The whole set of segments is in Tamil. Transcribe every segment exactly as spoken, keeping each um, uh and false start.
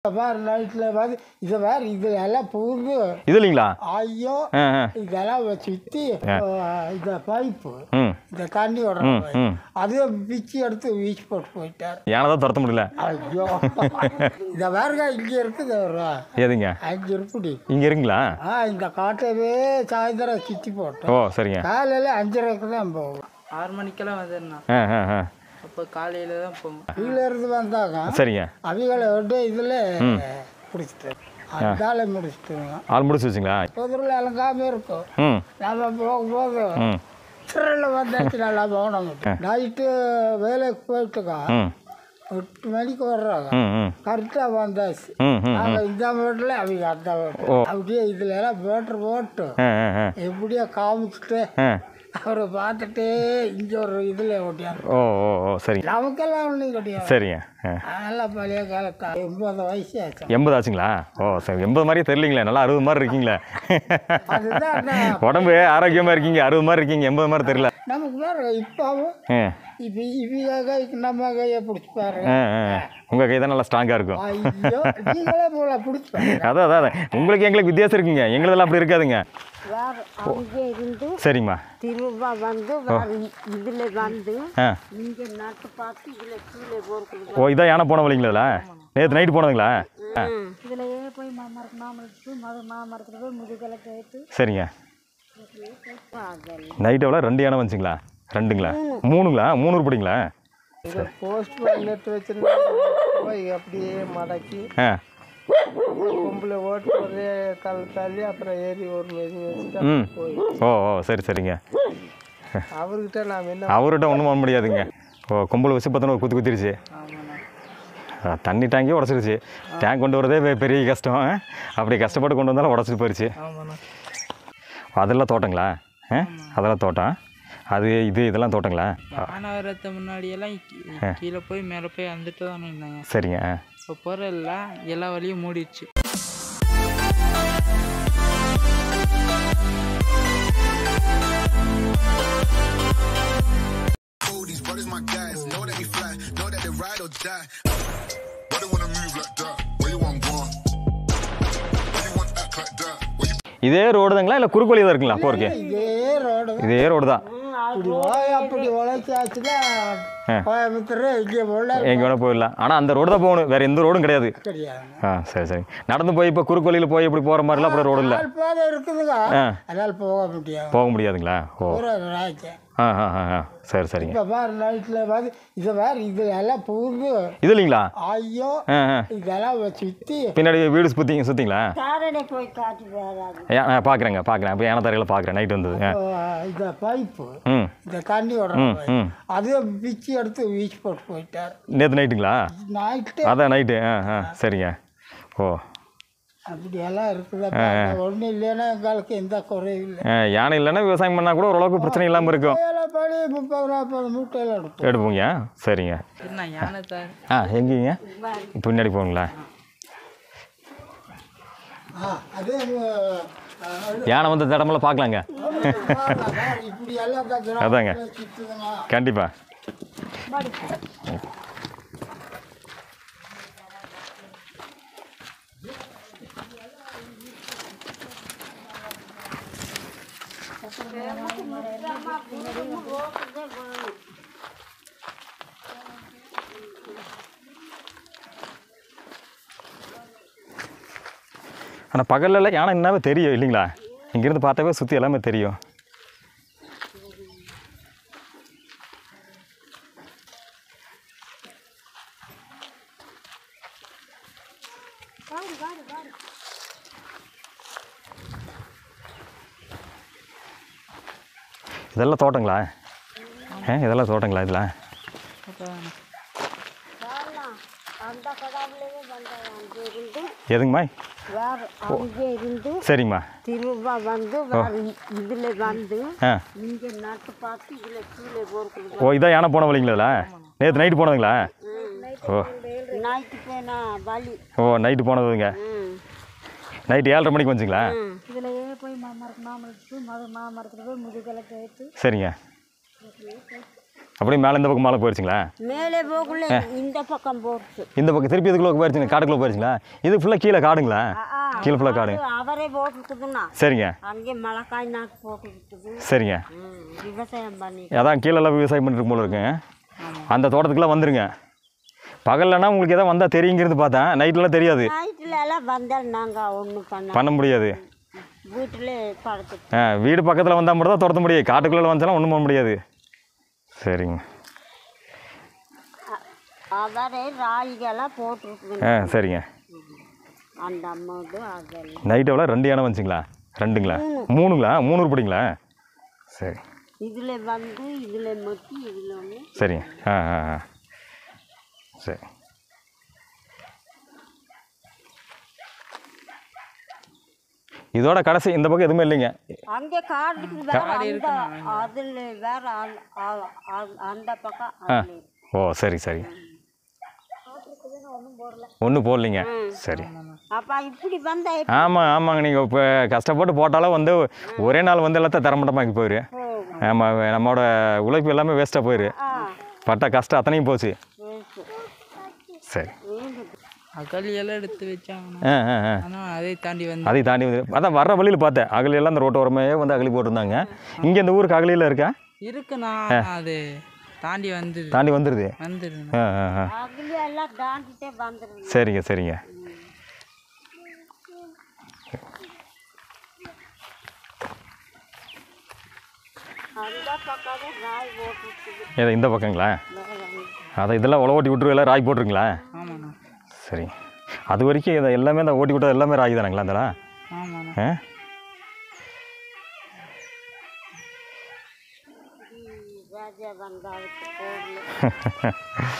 வேறு நைட்டில் வந்து இதை வேறு இதில் எல்லாம் புகுந்து இது இல்லைங்களா? ஐயோ இதெல்லாம் சுற்றி இந்த பைப்பு இந்த தண்ணி விடுற அதே பிச்சு எடுத்து வீச்சு போட்டு போயிட்டார். ஏன்னா தான் துரத்த முடியல. ஐயோ இந்த வேறுங்க இங்கே இருக்குது எதுங்க அஞ்சு இருக்குடி இங்கே இருக்குங்களா? ஆ இந்த காட்டவே சாயந்தரம் சுற்றி போட்டோம். ஓ சரிங்க. காலையில் அஞ்சரைக்கு தான் போகும். ஆறு மணிக்கெல்லாம் வந்துடணும். ஆ ஆ ஆ அப்போ காலையில் தான் போகும். கீழே இருந்து வந்தாங்க சரிங்க. அவிகளை விட்டு இதில் பிடிச்சிட்டு அதால முடிச்சுட்டுங்க. ஆள் முடிச்சு வச்சுங்களா? பொதுவில் இலங்காமல் இருக்கும். ம் நம்ம போகும்போது ம் சிறையில் வந்தாச்சு நல்லா போனோம். நைட்டு வேலைக்கு போயிட்டுக்கா எட்டு மணிக்கு வர்றாங்க. ம் ம் கரெக்டாக வந்தாச்சு. ம் ம் நாங்கள் இந்த வீட்டில் அவங்க அந்த வீட்டு அப்படியே இதில் எல்லாம் பேட்ரு போட்டு ஆ ஆ ஆ எப்படியோ காமிச்சிட்டு ஆ அவரை பார்த்துட்டு இங்கே ஒரு இதில் ஓட்டியாரு. ஓ ஓ ஓ சரிங்க. நமக்கெல்லாம் ஒன்றும் கிடையாது. சரிங்க. அதெல்லாம் பழைய காலத்தா எண்பது வயசு ஆச்சு. எண்பது ஆச்சுங்களா? ஓ சரி. எண்பது மாதிரியே தெரியலீங்களே, நல்லா அறுபது மாதிரி இருக்கீங்களே. அதுதான் உடம்பு ஆரோக்கியமாக இருக்கீங்க, அறுபது மாதிரி இருக்கீங்க, எண்பது மாதிரி தெரியல. நமக்கு வேறு இப்போவும் இப்போ இவங்க கைக்கு நம்ம கையை பிடிச்சிப்பாரு. ஆ ஆ உங்கள் கை தான் நல்லா ஸ்ட்ராங்காக இருக்கும். ஐயோ நீங்களே போல பிடிச்சிப்பாரு. அதான் அதான் உங்களுக்கு எங்களுக்கு வித்தியாசம் இருக்குங்க, எங்களதெல்லாம் அப்படி இருக்காதுங்க. வேறு அங்கே இருந்து சரிம்மா. திரும்ப வந்து வேறு இதில் வந்து ஆ இங்கே நட்டு பார்த்து இதில் கீழே போகிறது. ஓ இதான் யானை போன வழிங்களா? நேற்று நைட்டு போனதுங்களா? இதிலேயே போய் மாமரத்து மாமரத்துக்கு மது மாமரத்துக்கு போய் முதுகலை கேட்டு. சரிங்க. நைட்டு எவ்வளோ ரெண்டு யானை வந்துச்சுங்களா? ரெண்டுங்களா மூணுங்களா? மூணு உருப்படிங்களா? போஸ்ட் நெட்டு வச்சுருந்தா போய் அப்படியே மடக்கி ஆ கொம்பில் ஓட்டு ஒரே தள்ளி தள்ளி அப்புறம் ஏறி ஒரு மெதி வச்சுட்டு ம் போய் ஓ ஓ சரி சரிங்க. அவர்கிட்ட நாம் என்ன அவர்கிட்ட ஒன்றும் பண்ண முடியாதுங்க. ஓ கொம்பில் வச்சு பார்த்தோன்னா ஒரு குத்து குத்திருச்சு. தண்ணி டேங்கே உடச்சிருச்சு. டேங்க் கொண்டு வரதே பெரிய கஷ்டம். அப்படி கஷ்டப்பட்டு கொண்டு வந்தாலும் உடச்சிட்டு போயிடுச்சு. அதெல்லாம் தோட்டங்களா? ஆ அதெல்லாம் தோட்டம். அது இது இதெல்லாம் தோட்டங்களா? மாநகரத்தை முன்னாடியெல்லாம் கீழே போய் மேலே போய் வந்துட்டு தானே இருந்தாங்க. சரிங்க. இப்போ போகிற எல்லாம் எல்லா வழியும் மூடிடுச்சு. இதே ரோடு தாங்களா இல்லை குறுக்கோலி தான் இருக்குங்களா போருக்கு? இதே ரோடு இதே ரோடு தான். இப்படி போய் அப்படி உழைச்சாச்சுன்னா கோயம்புத்தூர் இங்கே போல எங்கே வேணால் போயிடலாம். ஆனால் அந்த ரோடு தான் போகணும், வேறு எந்த ரோடும் கிடையாது. கிடையாது. ஆ சரி சரி. நடந்து போய் இப்போ குறுக்கோலியில் போய் இப்படி போகிற மாதிரிலாம் அப்படி ரோடு இல்லை. பாதை இருக்குதுங்க, அதனால் போக முடியாது. போக முடியாதுங்களா? ஓ ஆ ஆ ஆ ஆ சரி சரிங்க. இப்போ வேறு நைட்டில் வந்து இதை வேறு இதில் எல்லாம் புகுந்து இது இல்லைங்களா? ஐயோ ஆ ஆ இதெல்லாம் சுற்றி பின்னாடி வீடு சுற்றிங்க சுற்றிங்களா? தாரனை போய் காட்டி வராது. ஆ பார்க்குறேங்க பார்க்குறேன். அப்போ யானை தரையில் பார்க்குறேன் நைட் வந்தது. இந்த பைப்பு ம் இந்த தண்ணி ம் விடுற ம் அதே பிச்சு எடுத்து வீச்சு போட்டு போயிட்டார். நேற்று நைட்டுங்களா? நைட்டு அதான் நைட்டு. ஆ ஆ சரிங்க. ஓ அப்படியெல்லாம் இருக்குது. ஒன்றும் இல்லைன்னா எங்களுக்கு எந்த குறையும் இல்லை. யானை இல்லைன்னா விவசாயம் பண்ணால் கூட ஓரளவுக்கு பிரச்சனை இல்லாமல் இருக்கும். படி முப்பது நாற்பது மூட்டையில் எடுப்போம் எடுப்போங்க. சரிங்க. என்ன யானை தான். ஆ எங்கேங்க பின்னாடி போங்களா? அதே யானை வந்து தடமெல்லாம் பார்க்கலாங்க. இப்படி எல்லாம் அதாங்க கண்டிப்பாக. ஆனால் பகலில் யானை என்னாவே தெரியும் இல்லைங்களா? இங்கேருந்து பார்த்தாவே சுற்றி எல்லாமே தெரியும். இதெல்லாம் தோட்டங்களா? ஆ இதெல்லாம் தோட்டங்களா? இதில் எதுங்கம்மா? வேறு அங்கே இருந்து சரிங்கம்மா. திரும்ப வந்து வேறு இதில் வந்து ஆ இங்கே நட்டு பார்த்து இதில் கீழே போகிறது. ஓ இதான் யானை போன வழிங்களா? நேற்று நைட்டு போனதுங்களா? ஓ நைட்டு போனா வழி. ஓ நைட்டு போனதுங்க. நைட்டு ஏழரை மணிக்கு வந்துச்சுங்களா? இதிலேயே போய் மாமரத்து மாமரத்துக்கு மது மாமரத்துக்கு போய் முதுகலை கேட்டு. சரிங்க. அப்படியே மேலே இந்த பக்கம் மேலே போயிடுச்சுங்களா? மேலே போகல, இந்த பக்கம் போச்சு. இந்த பக்கம் திருப்பி இதுக்குள்ளே போயிடுச்சுங்க, காட்டுக்குள்ளே போயிடுச்சுங்களா? இது ஃபுல்லாக கீழே காடுங்களா? கீழே ஃபுல்லாக காடு. அவரே போட்டுருக்குதுண்ணா. சரிங்க. அங்கே மிளகாய் நாக்கு போட்டுருக்குது. சரிங்க. விவசாயம் பண்ணி அதான் கீழெல்லாம் விவசாயம் பண்ணிட்டு போல இருக்குங்க. அந்த தோட்டத்துக்குலாம் வந்துருங்க. பகல்லனா உங்களுக்கு எதாவது வந்தால் தெரியுங்கிறது பார்த்தேன், நைட்லலாம் தெரியாது. நைட்டில் எல்லாம் வந்தால் நாங்கள் ஒன்றும் பண்ண பண்ண முடியாது. வீட்டில் படுத்து ஆ வீடு பக்கத்தில் வந்தால் மட்டும் தான் துரத்த முடியாது, காட்டுக்குள்ளே வந்தாலும் ஒன்றும் பண்ண முடியாது. சரிங்க. அவரே ராயிகெல்லாம் போட்டுருக்குங்க. ஆ சரிங்க. அந்த அம்மாவுக்கு அதெல்லாம் நைட்டு எவ்வளோ ரெண்டு யானை வந்துச்சிங்களா? ரெண்டுங்களா? மூணுங்களா? மூணு உருப்படிங்களா? சரி. இதில் வந்து இதில் மட்டும் இதில் ஒன்று. சரிங்க. ஆ ஆ ஆ சரி. இதோட கடைசி இந்த பக்கம் எதுவுமே இல்லைங்க. அங்கே காடுக்கு வேற அந்த அதில் வேற அந்த- அ- அ- அந்த பக்கம் ஆ அதுல இருக்கு. ஓ சரி சரி. ஒன்றும் போடலைங்க. சரி. அப்போ இப்படி வந்தா ஆமாம் ஆமாங்க. நீங்கள் இப்போ கஷ்டப்பட்டு போட்டாலும் வந்து ஒரே நாள் வந்து எல்லாத்தையும் தரமட்டமாக்கி போயிரு. போகும். ஆமாம், நம்மளோட உழைப்பு எல்லாமே வேஸ்ட்டாக போயிரு. ஆ பட்ட கஷ்டம் அத்தனையும் போச்சு. வேஸ்ட்டு. சரி. அகலியெல்லாம் எடுத்து வச்சாங்கண்ணா. ஆ ஆ ஆ ஆனால் அதை தாண்டி வந்து அதை தாண்டி வந்து அதான் வர்ற வழியில் பார்த்தேன், அகலியெல்லாம் அந்த ரோட்டு ஓரமே வந்து அகலி போட்டிருந்தாங்க. இங்கே இந்த ஊருக்கு அகலியில் இருக்கா? இருக்குண்ணா. அது தாண்டி வந்து தாண்டி வந்துடுது. வந்துடுண்ணா. ஆ ஆ ஆ அகலி எல்லாம் தாண்டிட்டே வந்துடுது. சரிங்க சரிங்க. அந்த பக்கமே ராய் போட்டுருக்குது. ஏதோ இந்த பக்கங்களா? அதை இதெல்லாம் உழவு ஓட்டி விட்டுருவா, ராய் போட்டிருங்களா? ஆமாண்ணா. சரி. அது வரைக்கும் இதை எல்லாமே இந்த ஓட்டி விட்டது எல்லாமே ராய் தானுங்களா அதெல்லாம்? ஆமாண்ணா. ஆ ராஜா வந்தாளுக்கு போடல.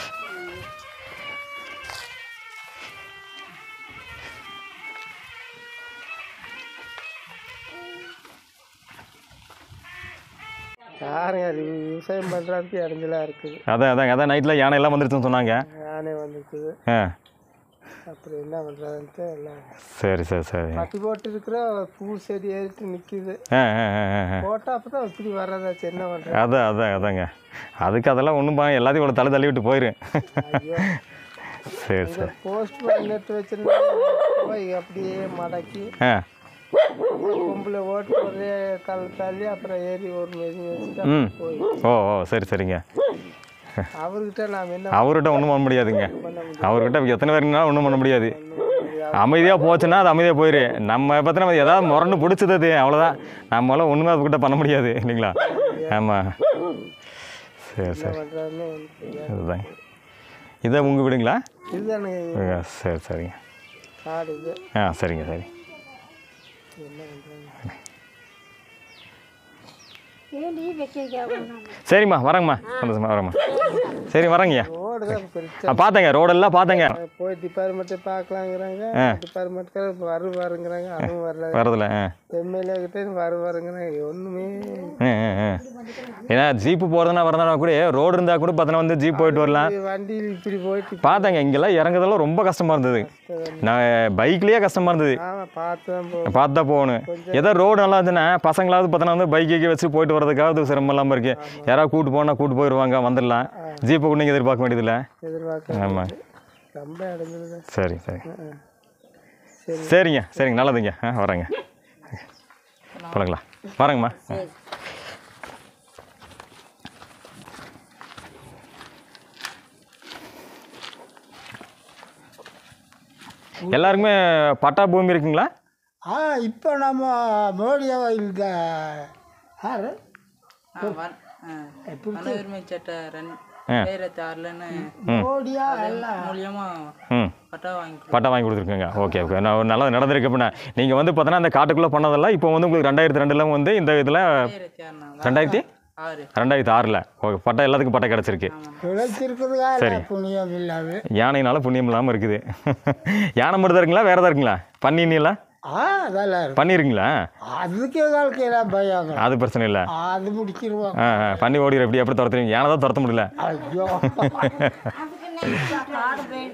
யாருங்க அது விவசாயம் பண்ணுறதுக்கு இறஞ்சலாக இருக்குது. அதான் அதாங்க அதான் நைட்டில் யானை எல்லாம் வந்துருச்சுன்னு சொன்னாங்க. யானை வந்துருக்குது. ஆ அப்புறம் என்ன பண்ணுறதுன்ட்டு எல்லாம் சரி சரி சரி. பட்டி போட்டு இருக்கிற பூ செடி ஏறிட்டு நிற்கிது. ஆ ஆ ஆ ஆ போட்டால் அப்போ தான் இப்படி வர்றதாச்சு. என்ன பண்ணுறது? அதான் அதான் அதாங்க. அதுக்கு அதெல்லாம் ஒன்றும் பா எல்லாத்தையும் இவ்வளோ தள்ளி தள்ளி விட்டு போயிரு. ஐயோ, சரி சரி. போஸ்ட் பண்ணி நட்டு வச்சிருந்தா போய் அப்படியே மடக்கி ஆ கொம்பில் ஓட்டு ஒரே கல் தள்ளி அப்புறம் ஏறி ஒரு மெதி வச்சுட்டு ம் போய் ஓ ஓ சரி சரிங்க. அவர்கிட்ட நாம் என்ன அவர்கிட்ட ஒன்றும் பண்ண முடியாதுங்க. அவர்கிட்ட எத்தனை பேருக்குனாலும் ஒன்றும் பண்ண முடியாது. அமைதியாக போச்சுன்னா அது அமைதியாக போயிரு. நம்ம பற்றி நம்ம ஏதாவது முரண்டு பிடிச்சது அது அவ்வளோதான். நம்மளால் ஒன்றுமே அதுக்கிட்ட பண்ண முடியாது இல்லைங்களா? ஆமாம். சரி சரி. பண்ணுறதுன்னு அதுதாங்க. இதான் உங்கள் வீடுங்களா? இதுதானே சரி சரிங்க. காடு இது. ஆ சரிங்க சரி. என்ன பண்ணுறது? ஏண்டி வைக்க சரிம்மா வரேங்கம்மா. சந்தோஷமா வரேம்மா. சரி வரேங்கய்யா. ரோடு தான் பிரிச்சு ஆ பார்த்தேங்க, ரோடெல்லாம் பார்த்தேங்க. போய் டிபார்ட்மெண்ட்டை பார்க்கலாங்கிறாங்க. டிபார்ட்மெண்ட்கார வரு வருங்கிறாங்க, அதுவும் வரல. வரதில்ல. ஆ எம்எல்ஏ கிட்டே வரு வருங்கிறாங்க, ஒன்றுமே. ஆ ஆ ஆ ஏன்னா ஜீப்பு போகிறதுனா வரதுனா கூட ரோடு இருந்தால் கூட பார்த்தோன்னா வந்து ஜீப் போயிட்டு வரலாம். வண்டியில் இப்படி போயிட்டு பார்த்தேங்க, இங்கெல்லாம் இறங்குறதெல்லாம் ரொம்ப கஷ்டமாக இருந்தது. நான் பைக்லேயே கஷ்டமாக இருந்தது. ஆமாம், பார்த்து தான் போ. பார்த்து தான் போகணும். ஏதோ ரோடு நல்லா இருந்துச்சுன்னா பசங்களாவது பார்த்தோன்னா வந்து பைக்கு வச்சு போயிட்டு வரதுக்காவது சிரமம் இல்லாமல் இருக்குது. யாராவது கூப்பிட்டு போனால் கூப்பிட்டு போயிடுவாங்க, வந்துடலாம். ஜீப்பை கூட நீங்கள் எதிர்பார்க்க வேண்டியதில்லை. எதிர்பார்க்க ஆமாம். ரொம்ப அடைஞ்சது. சரி சரி சரிங்க சரிங்க நல்லதுங்க. ஆ வரேங்க. போகலாங்களா? வரேங்கம்மா. எல்லாருக்குமே பட்டா பூமி இருக்குங்களா? ஆ இப்போ நம்ம மோடியா இந்த யார் வனஉரிமை சட்ட ரெண்டு ரெண்டாயிரத்தி ஆறுலன்னு மோடியா எல்லாம் மூலியமா ம் பட்டா வாங்கி பட்டா வாங்கி கொடுத்துருக்கேங்க. Okay okay. நான் ஒரு நல்லது நடந்திருக்கு. அப்படின்னா நீங்கள் வந்து பார்த்தோன்னா அந்த காட்டுக்குள்ளே பண்ணதெல்லாம் இப்போ வந்து உங்களுக்கு ரெண்டாயிரத்தி ரெண்டில் வந்து இந்த இதில் ரெண்டாயிரத்தி ஆறுனா ரெண்டாயிரத்தி ஆறு ரெண்டாயிரத்தி ஆறில் ஓகே பட்டா எல்லாத்துக்கும் பட்டா கிடச்சிருக்கு. பிழைச்சிருக்குதுங்க, புண்ணியம் இல்லாது. யானைனால புண்ணியம் இல்லாமல் இருக்குது. யானை மட்டும் தான் இருக்குங்களா? வேறு தான் இருக்குங்களா? பன்னிலாம் ஆ அதெல்லாம் பண்ணிருங்களா? அதுக்கே வாழ்க்கையெல்லாம் பயம். அது பிரச்சனை இல்லை. அது முடிச்சிருவோம். ஆ ஆ பண்ணி ஓடிடுற எப்படி எப்படி துரத்துறீங்க? யானை தான் துரத்த முடியல. ஐயோ, காடு போயிடுது.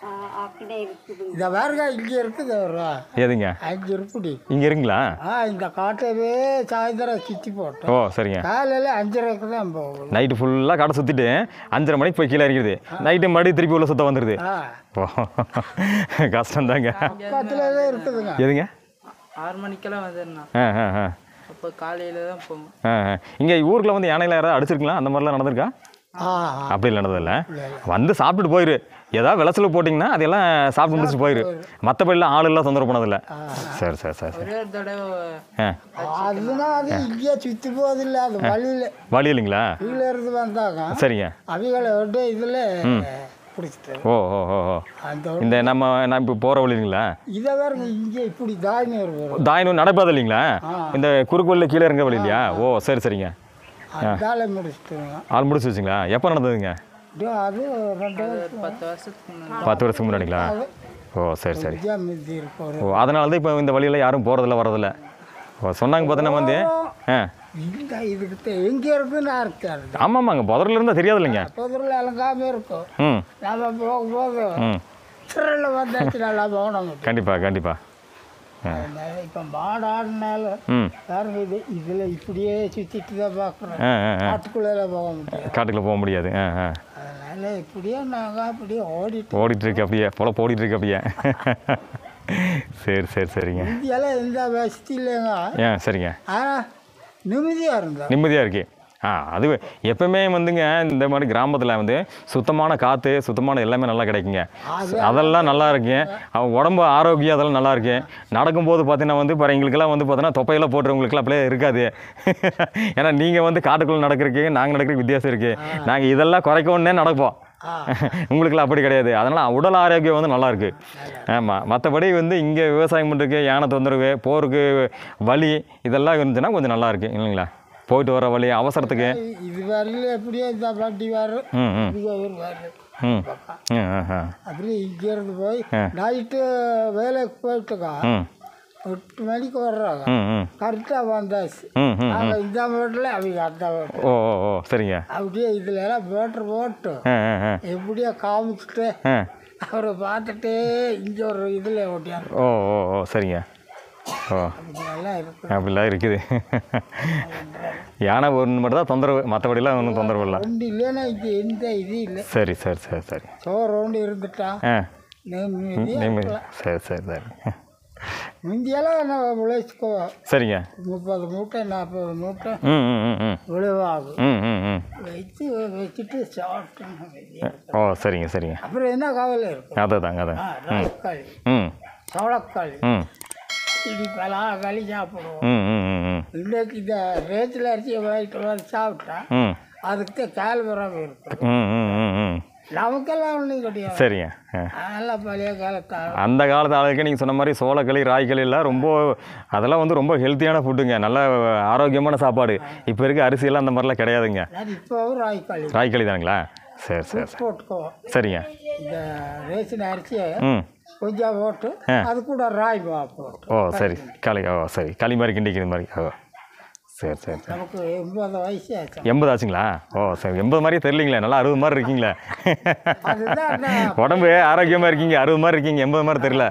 அப்படியே இருக்குது. இந்த பாருங்க இங்கே இருக்குது ஒரு எதுங்க அஞ்சு இருக்குடி. இங்கே இருக்குங்களா? ஆ இந்த காட்டவே சாயந்தரம் சுற்றி போட்டோம். ஓ சரிங்க. காலையில் அஞ்சரைக்கு தான் போகும். நைட்டு ஃபுல்லாக கடை சுற்றிட்டு அஞ்சரை மணிக்கு போய் கீழே இறங்கிடுது. நைட்டு மறுபடியும் திருப்பி உள்ள சுத்த வந்துடுது. ஆ ஓ கஷ்டம்தாங்க. பக்கத்தில் தான் இருக்குதுங்க. எதுங்க? ஆறு மணிக்கெல்லாம் வந்துடுண்ணா. ஆ ஆ ஆ அப்போ காலையில் தான் போகும். ஆ ஆ இங்கே ஊருக்குள்ள வந்து யானையில் யாராவது அடிச்சிருக்கலாம்? அந்த மாதிரிலாம் நடந்திருக்கா? ஆ அப்படி நடந்ததில்ல. வந்து சாப்பிட்டுட்டு போயிரு. ஏதாவது விளச்சல் போட்டிங்கன்னா அதெல்லாம் சாப்பிட்டு முடிச்சு போயிரு. மற்றபடிலாம் ஆள் எல்லாம் தொந்தரவு பண்ணதில்லை. சரி சரி சரி சரி. ஒரே ஒரு தடவை ஆ அதுனா அது இங்கேயே சுற்றி போவதில்லை. அது வழியில் வழி இல்லைங்களா? கீழே இருந்து வந்தாங்க. சரிங்க. அவிகளை விட்டு இதில் பிடிச்சிட்டு ஓ ஓ ஓ ஓ அந்த இந்த நம்ம நான் இப்போ போகிற வழி இல்லைங்களா? இதை வேறு இங்கே இப்படி தாய்னு வரும். தாயினும் நடப்பாது இல்லைங்களா? இந்த குறுக்கு வழியில் கீழே இறங்க வழி இல்லையா? ஓ சரி சரிங்க. அதால முடிச்சுட்டுங்க. ஆள் முடிச்சு வச்சுங்களா? எப்போ நடந்ததுங்க? அது ரெண்டு பத்து வருஷத்துக்கு முன்னாடி. பத்து வருஷத்துக்கு முன்னாடிங்களா? ஓ சரி சரி. மிதி இருக்கும். ஓ அதனால தான் இப்போ இந்த வழியில் யாரும் போகிறதில்ல வரதில்ல. ஓ சொன்னாங்க பார்த்தீங்கன்னா வந்து ஆ இந்த இதுக்கிட்ட எங்கே இருக்குன்னு இருக்காது. ஆமாம் ஆமாங்க புதரில் இருந்தால் தெரியாது இல்லைங்க. பொதுவில் இலங்காமல் இருக்கும். ம் நம்ம போகும்போது ம் சிறையில் வந்தாச்சு நல்லா போகணும். கண்டிப்பாக கண்டிப்பாக. இப்போ மாடு ஆடினால ம் பாருங்க இது இதில் இப்படியே சுற்றிட்டு தான் பார்க்குறோம். ஆ ஆ ஆ காட்டுக்குள்ளே போக முடியாது. காட்டுக்குள்ளே போக முடியாது. ஆ ஆ அதனால் இப்படியே நாங்கள் அப்படியே ஓடிட்டு ஓடிட்டு இருக்கு அப்படியே பொழப்பு ஓடிட்டு இருக்கு அப்படியே. சரி சரி சரிங்க. இந்தியாவில் எந்த வசதி இல்லைங்க. ஏன் சரிங்க. ஆனால் நிம்மதியாக இருந்தா நிம்மதியாக இருக்கு. ஆ அது எப்பவுமே வந்துங்க இந்த மாதிரி கிராமத்தில் வந்து சுத்தமான காற்று சுத்தமான எல்லாமே நல்லா கிடைக்குங்க. அதெல்லாம் நல்லா இருக்கு. அவங்க உடம்பு ஆரோக்கியம் அதெல்லாம் நல்லா இருக்கு. நடக்கும்போது பார்த்தீங்கன்னா வந்து இப்போ எங்களுக்கெல்லாம் வந்து பார்த்தீங்கன்னா தொப்பையெல்லாம் போட்டுறவங்களுக்குலாம் அப்படியே இருக்காது. ஏன்னா நீங்கள் வந்து காட்டுக்குள்ளே நடக்கிறதுக்கு நாங்கள் நடக்கிறதுக்கு வித்தியாசம் இருக்குது. நாங்கள் இதெல்லாம் குறைக்கணுன்னே நடப்போம். உங்களுக்குலாம் அப்படி கிடையாது. அதனால் உடல் ஆரோக்கியம் வந்து நல்லாயிருக்கு. ஆமாம் மற்றபடி வந்து இங்கே விவசாயம் பண்ணுறதுக்கு யானை தொந்தரவு போருக்கு வலி இதெல்லாம் இருந்துச்சுன்னா கொஞ்சம் நல்லாயிருக்கு இல்லைங்களா? போயிட்டு வர வழி அவசரத்துக்கு இது வரையில எப்படியோ இந்த வண்டி வரும். ம் ம் வரும் ம் ம் ஆ அப்படியே இங்கேருந்து போய் நைட்டு வேலைக்கு போயிட்டுக்கா ம் எட்டு மணிக்கு வர்றாங்க. ம் ம் கரெக்டாக வந்தாச்சு. ம் ம் நாங்கள் இந்த வீட்டில் அவங்க அந்த வீட்டு ஓ ஓ ஓ சரிங்க. அப்படியே இதில் எல்லாம் பேட்டர் போட்டு ஆ ஆ ஆ எப்படியோ காமிச்சிட்டு ஆ அவரை பார்த்துட்டு இங்கே ஒரு இதில் ஓட்டியாரு. ஓ ஓ ஓ சரிங்க. ஓ அப்படியெல்லாம் இருக்குது. அப்படிலாம் இருக்குது. யானை ஒன்று மட்டும் தான் தொந்தரவு, மற்றபடிலாம் ஒன்றும் தொந்தரவு இல்லை. ஒன்று இல்லைன்னா இது எந்த இது இல்லை. சரி சரி சரி சரி. சோறு ஒன்று இருந்துட்டா ஆ நிம்மதியா நிம்மதி. இருக்கலாம். சரி சரி சரி. முந்தியெல்லாம் நான் உழைச்சிக்குவோம். சரிங்க. முப்பது மூட்டை நாற்பது மூட்டை ம் ம் ம் ம் விளைவாகும். ம் ம் ம் வச்சு வச்சுட்டு சாப்பிட்டோம். ஓ சரிங்க சரிங்க. அப்புறம் என்ன கவலை இருக்கும்? அதை தாங்க அதான். ஆ ராய்க்காளி ம் சோளக்காளி ம் இடிப்பெல்லாம் களி சாப்பிடுவோம். ம் ம் ம் ம் இன்னைக்கு இந்த ரேத்தில் அரிசியை வாங்கிட்டு வந்து சாப்பிட்டா ம் அதுக்கு கால்வரம் இருக்கும். ம் ம் ம் ம் நமக்கெல்லாம் ஒன்றும் கிடையாது. சரிங்க. ஆ அதெல்லாம் பழைய காலத்தால் அந்த காலத்து ஆளுக்கு நீங்கள் சொன்ன மாதிரி சோளக்களி ராய்களி எல்லாம் ரொம்ப அதெல்லாம் வந்து ரொம்ப ஹெல்த்தியான ஃபுட்டுங்க. நல்ல ஆரோக்கியமான சாப்பாடு. இப்போ இருக்க அரிசியெல்லாம் அந்த மாதிரிலாம் கிடையாதுங்க. இப்போவும் ராய்க்காளி ராய்களி தானுங்களா? சரி சரி சரி. போட்டுக்குவோம். சரிங்க. இந்த ரேஷன் அரிசியை ம் கொஞ்சம் போட்டு அது கூட ராய் மா போட்டு ஓ சரி களி ஓ சரி களி மாதிரி கிண்டிக்கிற மாதிரி. ஓ சரி சரி சரி. நமக்கு எண்பது வயசு ஆச்சு. எண்பது ஆச்சுங்களா? ஓ சரி. எண்பது மாதிரியே தெரியலீங்களே, நல்லா அறுபது மாதிரி இருக்கீங்களே. அதுதான் நான் உடம்பு ஆரோக்கியமாக இருக்கீங்க, அறுபது மாதிரி இருக்கீங்க, எண்பது மாதிரி தெரியல.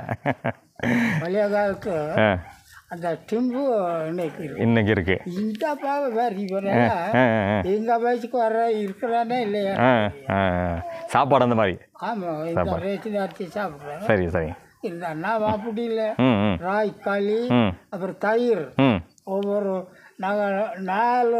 பழைய காலத்து ஆ அந்த டிம்பு இன்னைக்கு இருக்கு. இன்னைக்கு இருக்கு. இந்த பாவை வேறு இவர் ஆ ஆ ஆ எங்கள் வயசுக்கு வர இருக்கிறானே இல்லையா? ஆ ஆ சாப்பாடு அந்த மாதிரி. ஆமாம் இந்த ரேஷன் அரிசி சாப்பிட்றேன். சரி சரி. இந்த அண்ணா அப்படி இல்லை. ம் ம் ராய் களி ம் அப்புறம் தயிர் ம் ஒவ்வொரு நாங்கள் நாலு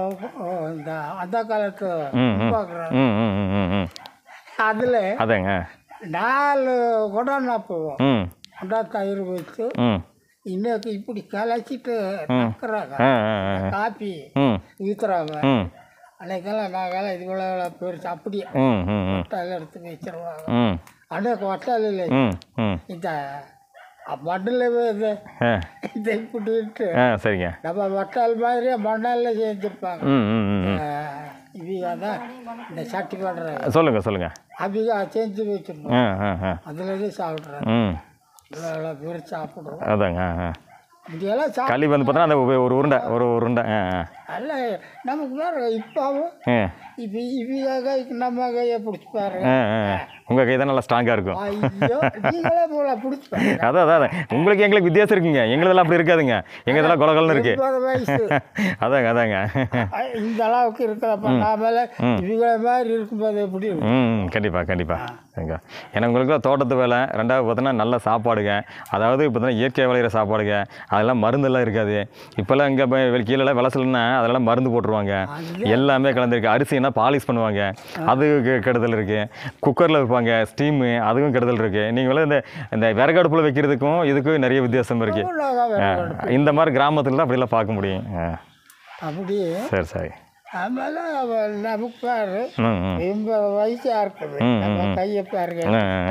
இந்த அந்த காலத்து ம் ம் பார்க்குறோம். ம் ம் ம் ம் ம் அதில் அதேங்க. நாலு குடம் போவோம். ம் குண்டா தயிர் வச்சு ம் இன்னைக்கு இப்படி கலைச்சிட்டு நக்குறாங்க. ஆ ஆ ஆ காப்பி ம் ஊற்றுறாங்க. ம் அன்னைக்கெல்லாம் நாங்கெல்லாம் இது போல பெருசு அப்படியே ம் ம் ம் வட்டால் எடுத்து வச்சிருவாங்க. ம் அன்னைக்கு வட்டால் இல்லை. ம் ம் இந்த மண்ணில் இது ஆ இதை இப்படிட்டு ஆ சரிங்க. நம்ம வட்டால் மாதிரியே மண்ணால் செஞ்சுருப்பாங்க. ம் ம் ம் இவங்க தான் இந்த சட்டி பண்ணுறாங்க. சொல்லுங்கள் சொல்லுங்கள். அவங்க செஞ்சு வச்சுருப்போம். ஆ ஆ ஆ அதுலேருந்து சாப்பிட்றாங்க. ம் இவ்வளோ பேர் சாப்பிடுவோம். அதாங்க. ஆ ஆ இப்படியெல்லாம் சாப்பிட களி வந்து பார்த்தோன்னா அந்த ஒரு ஒரு உருண்டை ஒரு உருண்டை. ஆ ஆ அல்ல நமக்கு வேறு இப்போவும் ஆ இப்போ இவங்க நம்ம கையை பிடிச்சி பாருங்க. ஆ ஆ உங்கள் கை தான் நல்லா ஸ்ட்ராங்காக இருக்கும். ஐயோ நீங்களே போல பிடிச்சி அதான் அதான் அதான். உங்களுக்கு எங்களுக்கு வித்தியாசம் இருக்குங்க. எங்களதெல்லாம் அப்படி இருக்காதுங்க. எங்கள் இதெல்லாம் கொலகலன்னு இருக்கு. வயசு அதாங்க அதாங்க இந்த அளவுக்கு இருக்கிறப்ப நாமளே இவங்கள மாதிரி இருக்கும்போது எப்படி இருக்கும்? ம் கண்டிப்பாக கண்டிப்பாக எங்க ஏன்னா உங்களுக்கு தோட்டத்து வேலை, ரெண்டாவது பார்த்தோன்னா நல்ல சாப்பாடுங்க. அதாவது இப்போ தான் இயற்கை விளையிற சாப்பாடுங்க. அதெல்லாம் மருந்தெல்லாம் இருக்காது. இப்போல்லாம் இங்கே கீழே விளைச்சல்னா அதெல்லாம் மருந்து போட்டுருவாங்க. எல்லாமே கலந்துருக்கு. அரிசினா பாலிஷ் பண்ணுவாங்க, அது கெடுதல் இருக்குது. குக்கரில் வைப்பாங்க ஸ்டீமு, அதுவும் கெடுதல் இருக்குது. நீங்களும் இந்த இந்த விறகடுப்பில் வைக்கிறதுக்கும் இதுக்கும் நிறைய வித்தியாசம் இருக்குது. இந்த மாதிரி கிராமத்தில் தான் அப்படிலாம் பார்க்க முடியும். அப்படியே சரி சரி. ஆமால நமக்கு பாரு எண்பது வயசா இருக்குது, நம்ம கையை பாருங்க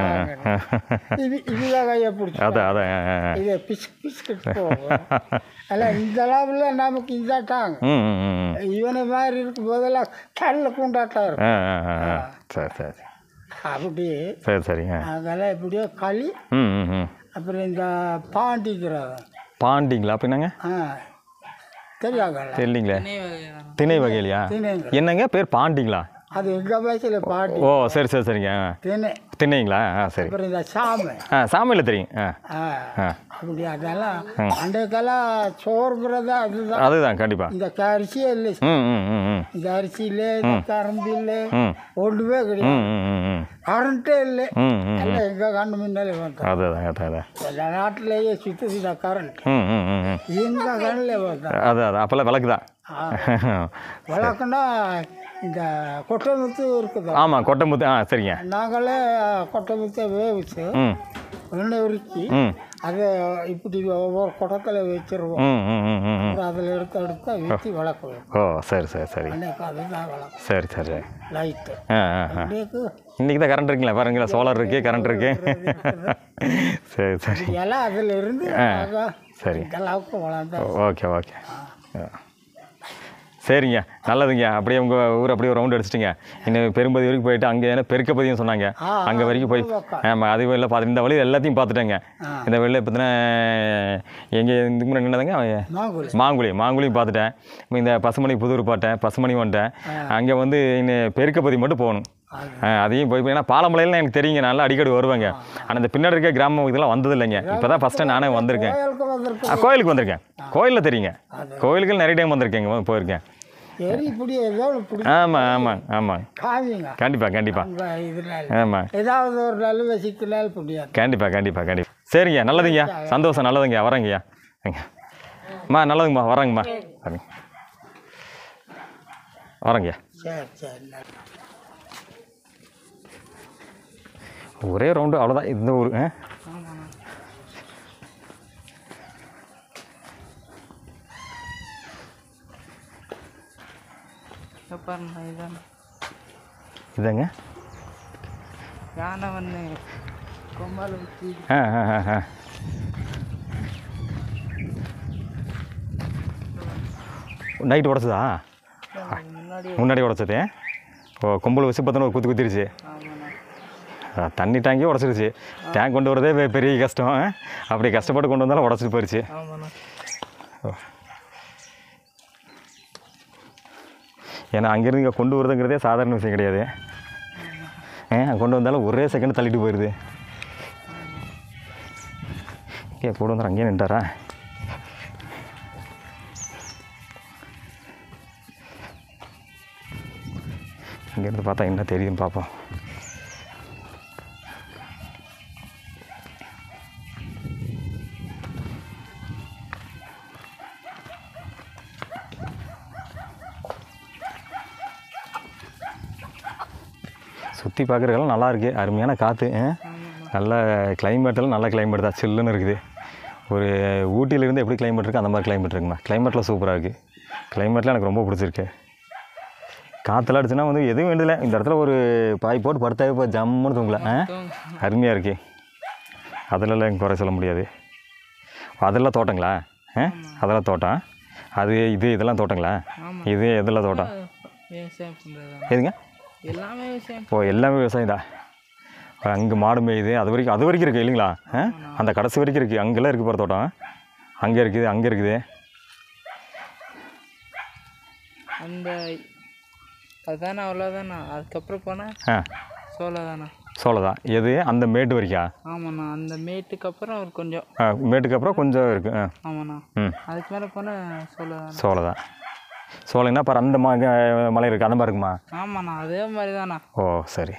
இதுதான் கையை பிடிச்சி அதான் அதான் இதை பிஸ்கு பிஸ்கிட்டு போகும். அல்ல இந்த அளவுல நமக்கு இதாட்டாங்க. இவனை மாதிரி இருக்கும் போதெல்லாம் கல்ல கொண்டாட்டம் இருக்கும். சரி சரி அப்படி சரி சரிங்க. அதெல்லாம் எப்படியோ களி. ம் ம் அப்புறம் இந்த பாண்டிக்கிறாங்க. பாண்டிங்களா அப்படின்னாங்க? ஆ தெரியாங்க தெரியலீங்களே. திணை வகையிலையா? என்னங்க பேர் பாண்டிங்களா? அது எங்கள் வயசில் பாண்டி. ஓ சரி சரி சரிங்க. திணை திணைங்களா? ஆ சரி. அப்புறம் இந்த சாமை. ஆ சாமையில் தெரியும். ஆ ஆ அப்படி அதெல்லாம் அன்றைக்கெல்லாம் சோறுங்கிறதா அதுதான். அதுதான் கண்டிப்பாக. இந்த அரிசியே இல்லை. ம் ம் ம் ம் இந்த அரிசி இல்லை, இந்த கரும்பு இல்லை, ம் ஒன்றுமே கிடையாது. ம் ம் ம் கரண்ட்டே இல்லை. ம் ம் எல்லாம் எங்கள் கண்ணு முன்னாலே வந்தோம். அதுதான் அதான் அதான். எல்லா நாட்டிலேயே சுற்றுது இந்த கரண்ட். ம் ம் ம் ம் எங்கள் கண்ணில் வந்தோம். அது அது அப்போல்லாம் விளக்கு தான். விளக்குன்னா இந்த கொட்டைமுத்து இருக்குது. ஆமாம் கொட்டைமுத்து. ஆ சரிங்க. நாங்களே கொட்டைமுத்தை வேவிச்சு ம் எண்ணெய் உருக்கி ம் அதை இப்படி ஒவ்வொரு குடத்தில் வச்சுருவோம். ம் ம் ம் ம் ம் அதில் எடுத்து எடுத்து வீட்டி விளக்குவோம். ஓ சரி சரி சரி. அன்னைக்கு அதுதான் விளக்கு. சரி சரி. லைட்டு ஆ ஆ ஆ இன்னைக்கு இன்றைக்கி தான் கரண்ட் இருக்குங்களா? பாருங்களா, சோலார் இருக்குது, கரண்ட் இருக்குது. சரி சரி. எல்லாம் அதில் இருந்து சரி. இந்த அளவுக்கு வளர்ந்தா. Okay okay. சரிங்க, நல்லதுங்க. அப்படியே உங்கள் ஊர் அப்படியே ஒரு ரவுண்ட் அடிச்சிட்டிங்க. இன்னும் பெரும்பதி வரைக்கும் போயிட்டு அங்கே ஏன்னா பெருக்கப்பதியும் சொன்னாங்க, அங்கே வரைக்கும் போய் ஆமாம் அது வழியில் பார்த்து இந்த வழியில் எல்லாத்தையும் பார்த்துட்டேங்க. இந்த வழியில் பார்த்தீங்கன்னா எங்கே இதுக்கு முன்னாடி என்னதுங்க மாங்குழி மாங்குழியும் பார்த்துட்டேன். இந்த பசுமணி புதூர் பார்த்தேன், பசுமணி வந்துட்டேன். அங்கே வந்து இன்னும் பெருக்கப்பதி மட்டும் போகணும். அதையும் போய் ஏன்னா பாலமலையில் எனக்கு தெரியுங்க, நல்லா அடிக்கடி வருவாங்க. ஆனால் இந்த பின்னாடி இருக்க கிராமம் இதெல்லாம் வந்தது இல்லைங்க. இப்போ தான் ஃபஸ்ட் டைம் நானே வந்திருக்கேன். கோயிலுக்கு வந்திருக்கேன். கோயிலில் தெரியுங்க, கோயிலுக்கு நிறைய டைம் வந்திருக்கேங்க, போயிருக்கேன். ஆமாம் ஆமாம் ஆமாம் கண்டிப்பாக கண்டிப்பாக. ஆமாம் ஏதாவது ஒரு நல்ல சிக்கலால் முடியாது. கண்டிப்பாக கண்டிப்பாக கண்டிப்பாக. சரிங்க, நல்லதுங்கய்யா, சந்தோஷம். நல்லதுங்கய்யா, வரேங்கய்யா. அம்மா நல்லதுங்கம்மா, வரேங்கம்மா. சரிங்க, வரேங்கய்யா. சரி சரி. ஒரே ரவுண்டு அவ்வளோதான் இந்த ஊர். இதாங்க யானை வந்து கொம்பால் ஆ ஆ ஆ ஆ நைட்டு உடச்சதா? முன்னாடி உடச்சது. ஓ கொம்பல் வச்சு பார்த்தோன்னா ஒரு குத்து குத்திருச்சு. தண்ணி டேங்கே உடச்சிருச்சு. டேங்க் கொண்டு வரதே பெரிய கஷ்டம். அப்படி கஷ்டப்பட்டு கொண்டு வந்தாலும் உடச்சிட்டு போயிடுச்சு. ஏன்னா அங்கேருந்து இங்கே கொண்டு வரதுங்கிறதே சாதாரண விஷயம் கிடையாது. கொண்டு வந்தாலும் ஒரே செகண்ட் தள்ளிட்டு போயிடுது. ஏ கூட வந்தார் அங்கேயே நின்றாரா? இங்கேருந்து பார்த்தா என்ன தெரியுதுன்னு பார்ப்போம். சுற்றி பார்க்குறதெல்லாம் நல்லா இருக்குது, அருமையான காற்று, நல்ல கிளைமேட்டெல்லாம் நல்ல கிளைமேட் தான், சில்லுன்னு இருக்குது. ஒரு ஊட்டியிலேருந்து எப்படி கிளைமேட் இருக்குது அந்த மாதிரி கிளைமேட் இருக்குமா? கிளைமேட்டில் சூப்பராக இருக்குது. கிளைமேட்டில் எனக்கு ரொம்ப பிடிச்சிருக்கு. காற்றுலாம் அடிச்சுன்னா வந்து எதுவும் வேண்டியதில்லை. இந்த இடத்துல ஒரு பாய் போட்டு படுத்தாவே இப்போ ஜம்முன்னு தூங்கலாம். அருமையாக இருக்குது. அதிலெல்லாம் எனக்கு குறை சொல்ல முடியாது. அதெல்லாம் தோட்டங்களா? அதெல்லாம் தோட்டம். அது இது இதெல்லாம் தோட்டங்களா? இது எதெல்லாம் தோட்டம்? எதுங்க? எல்லாமே விவசாயம். ஓ எல்லாமே விவசாயம் தான். அங்கே மாடு மேயுது, அது வரைக்கும் அது வரைக்கும் இருக்குது இல்லைங்களா? அந்த கடைசி வரைக்கும் இருக்குது. அங்கெல்லாம் இருக்குது பாரு தோட்டம். அங்கே இருக்குது, அங்கே இருக்குது. அந்த அதுதானே அவ்வளோதானா? அதுக்கப்புறம் போனால் ஆ சோளம் தானே? சோளம் தான். எது அந்த மேட்டு வரைக்கா? ஆமாண்ணா, அந்த மேட்டுக்கு அப்புறம் ஒரு கொஞ்சம் ஆ மேட்டுக்கு அப்புறம் கொஞ்சம் இருக்குது. ஆ ஆமாண்ணா. ம் அதுக்கு மேலே போனால் சோளம். சோளம் தான். சோளம்னா அப்புறம் அந்த மா மலை இருக்குது அந்த மாதிரி இருக்குமா? ஆமாண்ணா, அதே மாதிரி தாண்ணா. ஓ சரி.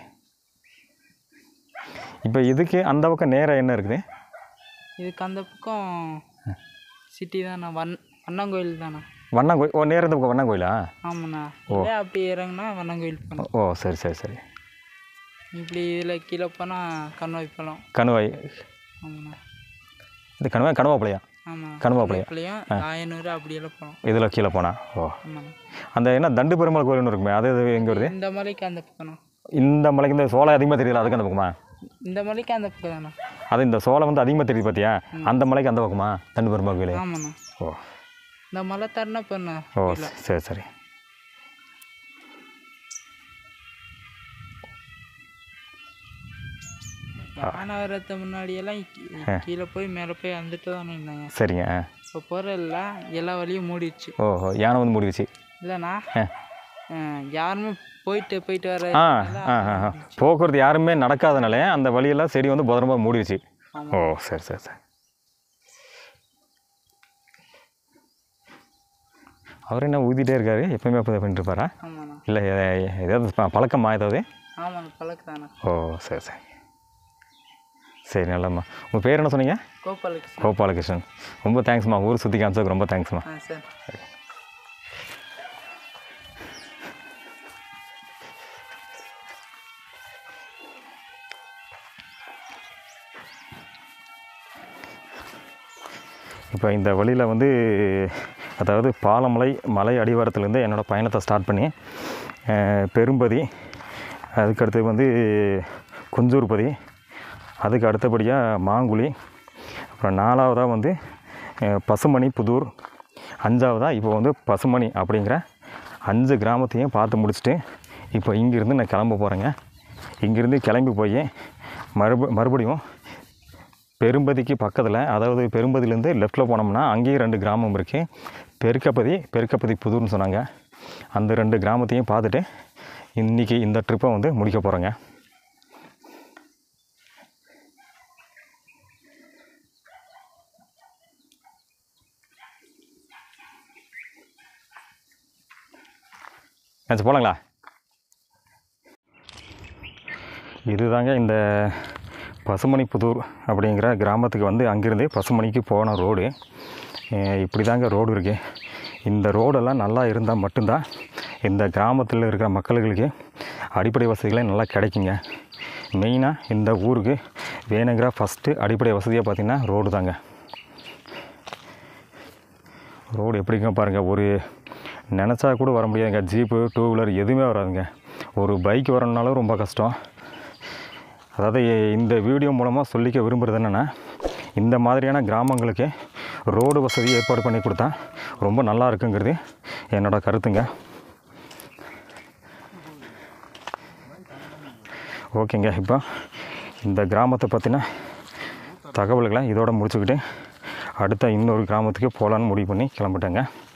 இப்போ இதுக்கு அந்த பக்கம் நேராக என்ன இருக்குது? இதுக்கு அந்த பக்கம் சிட்டி தாண்ணா, வன் வண்ணங்கோயில் தாண்ணா. வண்ணங்கோயில். ஓ நேரம் இந்த பக்கம் வண்ணங்கோயிலா? ஆமாண்ணா. இல்லை அப்படி இறங்குனா வண்ணங்கோயில் போகணும். ஓ சரி சரி சரி. இப்படி இதில் கீழே போனால் கண்வாய் பழம். கணுவாய். ஆமாண்ணா. இது கணுவாய் கணுவாப்பளையா? ஆமாம், கணுவாப்பளையம். ஆயனூர் அப்படியெல்லாம் போகணும். இதில் கீழே போனால். ஓ ஆமாண்ணா. அந்த என்ன தண்டு பெருமாள் கோயில்னு இருக்குமே, அது எங்கே வருது? இந்த மலைக்கு அந்த பக்கம்ண்ணா. இந்த மலைக்கு இந்த சோளம் அதிகமாக தெரியல, அதுக்கு அந்த பக்கமா? இந்த மலைக்கு அந்த பக்கம் தானே. அது இந்த சோளம் வந்து அதிகமாக தெரியுது பார்த்தியா, அந்த மலைக்கு அந்த பக்கமா தண்டு பெருமாள் கோயில்? ஆமாண்ணா. ஓ இந்த மலை தரண பண்ண. ஓ சரி சரி. யானை வரத்து முன்னாடியெல்லாம் கீழே போய் மேலே போய் வந்துட்டு தானே இருந்தாங்க. சரிங்க. இப்போ போகிறதில்ல, எல்லா வழியும் மூடிடுச்சு. ஓஹோ யானை வந்து மூடிடுச்சு? இல்லைண்ணா, யாருமே போயிட்டு போயிட்டு வர. ஆ ஆ ஆ போக்குவரத்து யாருமே நடக்காதனால அந்த வழியெல்லாம் செடி வந்து பத்திரமா மூடிடுச்சு. ஓ சரி சரி சரி. அவர் என்ன ஊதிட்டே இருக்காரு எப்பவுமே அப்போ பண்ணிட்டு இருப்பாரா? ஆமாண்ணா. இல்லை ஏதாவது பழக்கமா ஏதாவது? ஆமாண்ணா, பழக்கத்தாண்ணா. ஓ சரி சரி சரி. நல்லம்மா. உங்கள் பேர் என்ன சொன்னீங்க? கோபாலகிருஷ்ணன். கோபாலகிருஷ்ணன். ரொம்ப தேங்க்ஸ்மா, ஊர் சுற்றி காமிச்சதுக்கு ரொம்ப தேங்க்ஸ்மா. ஆ சார். இப்போ இந்த வழியில் வந்து அதாவது பாலமலை மலை அடிவாரத்துலேருந்து என்னோடய பயணத்தை ஸ்டார்ட் பண்ணி பெரும்பதி, அதுக்கடுத்து வந்து குஞ்சூர்பதி, அதுக்கு அடுத்தபடியாக மாங்குழி, அப்புறம் நாலாவதாக வந்து பசுமணி புதூர், அஞ்சாவதாக இப்போ வந்து பசுமணி அப்படிங்கிற அஞ்சு கிராமத்தையும் பார்த்து முடிச்சுட்டு இப்போ இங்கேருந்து நான் கிளம்ப போகிறேங்க. இங்கேருந்து கிளம்பி போய் மறுப மறுபடியும் பெரும்பதிக்கு பக்கத்தில், அதாவது பெரும்பதிலேருந்து லெஃப்ட்டில் போனோம்னா அங்கேயும் ரெண்டு கிராமம் இருக்குது. பெருக்கப்பதி பெருக்கப்பதி புதூர்னு சொன்னாங்க. அந்த ரெண்டு கிராமத்தையும் பார்த்துட்டு இன்றைக்கி இந்த ட்ரிப்பை வந்து முடிக்க போகிறேங்க. நினச்சி போகலாங்களா? இதுதாங்க இந்த பசுமணி புதூர் அப்படிங்கிற கிராமத்துக்கு வந்து அங்கேருந்து பசுமணிக்கு போன ரோடு. இப்படி தாங்க ரோடு இருக்குது. இந்த ரோடெல்லாம் நல்லா இருந்தால் மட்டும்தான் இந்த கிராமத்தில் இருக்கிற மக்களுக்கு அடிப்படை வசதிகளே நல்லா கிடைக்குங்க. மெயினாக இந்த ஊருக்கு வேணுங்கிற ஃபஸ்ட்டு அடிப்படை வசதியாக பார்த்திங்கன்னா ரோடு தாங்க. ரோடு எப்படிங்க பாருங்கள், ஒரு நினச்சா கூட வர முடியாதுங்க. ஜீப்பு டூ வீலர் எதுவுமே வராதுங்க. ஒரு பைக் வரணுன்னாலும் ரொம்ப கஷ்டம். அதாவது இந்த வீடியோ மூலமாக சொல்லிக்க விரும்புகிறது என்னென்னா, இந்த மாதிரியான கிராமங்களுக்கு ரோடு வசதி ஏற்பாடு பண்ணி கொடுத்தா ரொம்ப நல்லா இருக்குங்கிறது என்னோடய கருத்துங்க. ஓகேங்க, இப்போ இந்த கிராமத்தை பற்றின தகவல்களை இதோடு முடிச்சுக்கிட்டு அடுத்த இன்னொரு கிராமத்துக்கு போகலான்னு முடிவு பண்ணி கிளம்பிட்டேங்க.